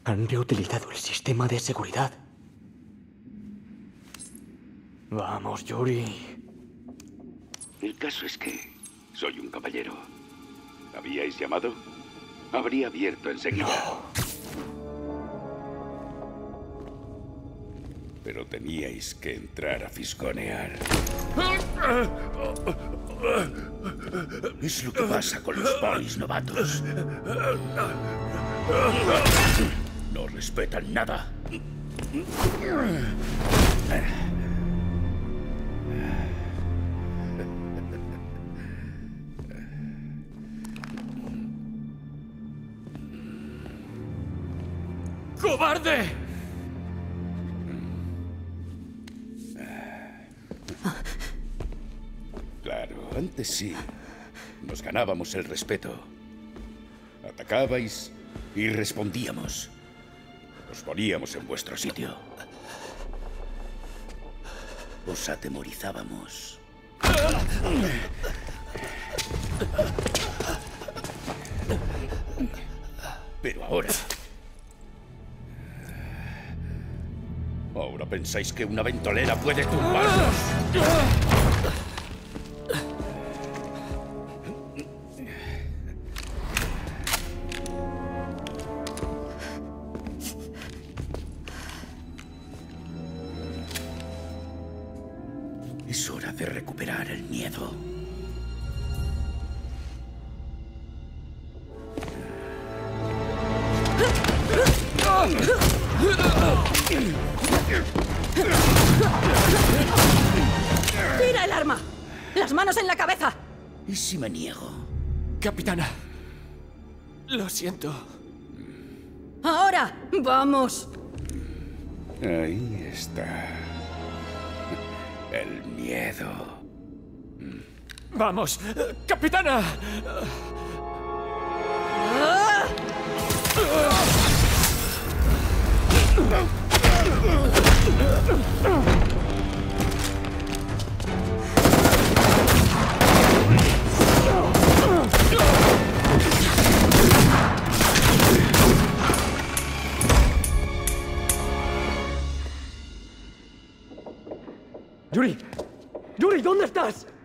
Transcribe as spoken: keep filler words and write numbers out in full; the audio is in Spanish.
Han reutilizado el sistema de seguridad. Vamos, Yuri. El caso es que soy un caballero. ¿Habíais llamado? Habría abierto enseguida. No. Pero teníais que entrar a fisgonear. Es lo que pasa con los polis novatos. No respetan nada. ¡Cobarde! Claro, antes sí. Nos ganábamos el respeto. Atacabais y respondíamos. Os poníamos en vuestro sitio. Os atemorizábamos. Pero ahora... ¿Ahora pensáis que una ventolera puede tumbarnos? Es hora de recuperar el miedo. ¡Tira el arma! ¡Las manos en la cabeza! ¿Y si me niego? Capitana, lo siento. ¡Ahora! ¡Vamos! Ahí está. El miedo. ¡Vamos! ¡Capitana! ¡Ah! Yuri. Yuri, ¿dónde estás?